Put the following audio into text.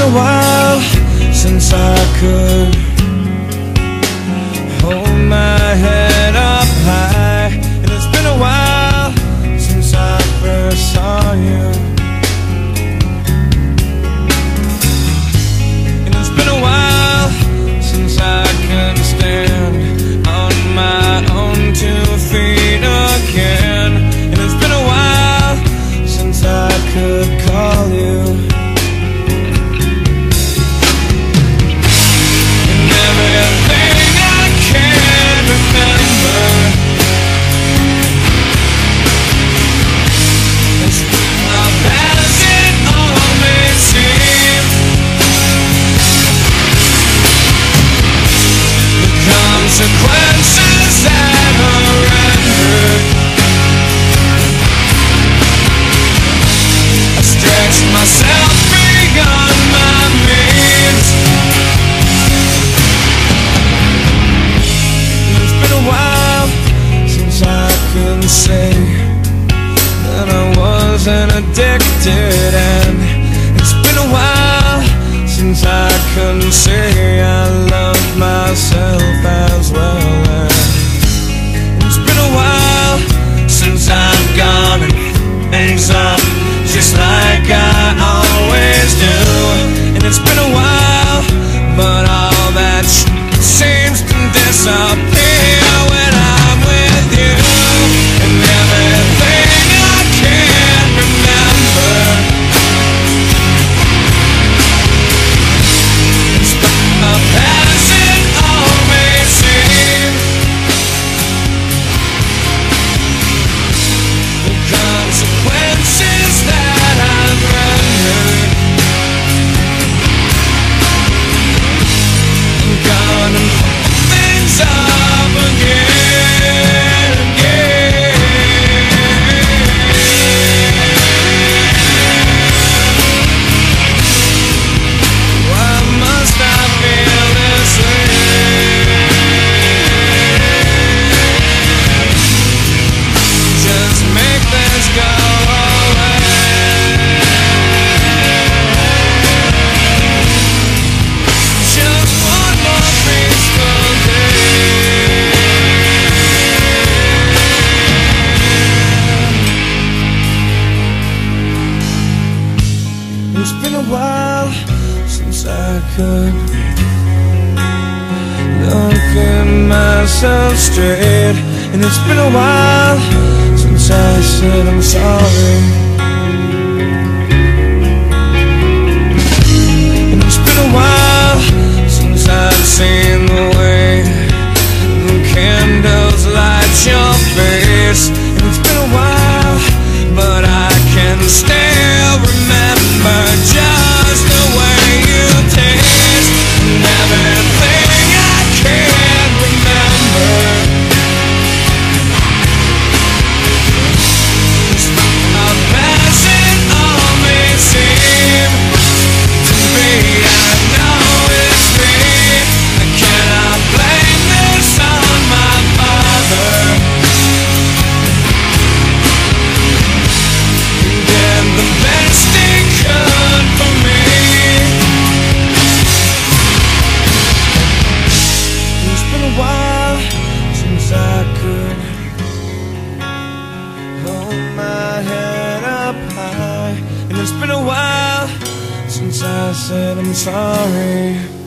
been a while since I could hold my head up high, and it's been a while since I first saw you, and it's been a while since I could stand on my own 2 feet again, and it's been a while since I could call you. Consequences that are rendered, I stretched myself beyond my means. It's been a while since I could say that I wasn't addicted, and it's been a while since I couldn't say I loved myself as well. And it's been a while since I've gone and things up just like I always do. And it's been a while, but all that seems to disappear when I'm with you. And everything I can't remember, as it all may seem, the consequences that I've rendered, I'm gonna fuck things up again, yeah. Why must I feel this way? Just make this go away. Just one more peaceful day. It's been a while since I could look at myself straight, and it's been a while since I said I'm sorry, and it's been a while since I've seen the way the candles light your face, and it's been a while, but I can still remember just the way you taste, and everything I can't remember is as it all may seem to me. I know it's me. I cannot blame this on my father. He did the best he could for me. It's been a while since I could hold my head up high, and it's been a while since I said I'm sorry.